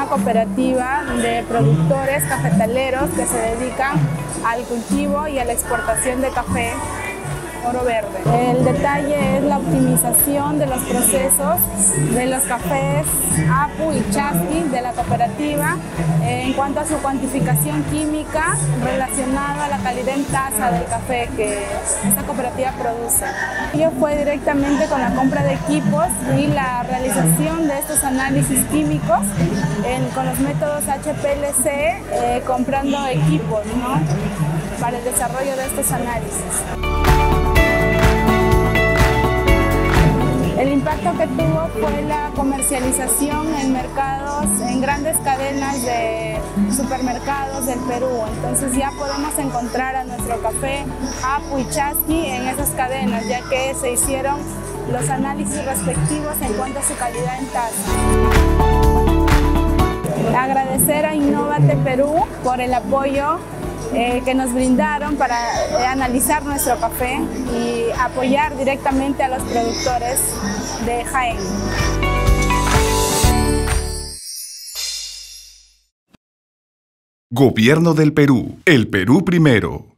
una cooperativa de productores cafetaleros que se dedican al cultivo y a la exportación de café Oro Verde. El detalle es la optimización de los procesos de los cafés Apu y Chasqui de la cooperativa en cuanto a su cuantificación química relacionada a la calidad en taza del café que esta cooperativa produce. Ello fue directamente con la compra de equipos y la realización de estos análisis químicos con los métodos HPLC, comprando equipos, ¿no?, para el desarrollo de estos análisis. El impacto que tuvo fue la comercialización en mercados, en grandes cadenas de supermercados del Perú. Entonces ya podemos encontrar a nuestro café Apu y Chasqui en esas cadenas, ya que se hicieron los análisis respectivos en cuanto a su calidad en taza. Agradecer a Innovate Perú por el apoyo que nos brindaron para analizar nuestro café y apoyar directamente a los productores de Jaén. Gobierno del Perú. El Perú primero.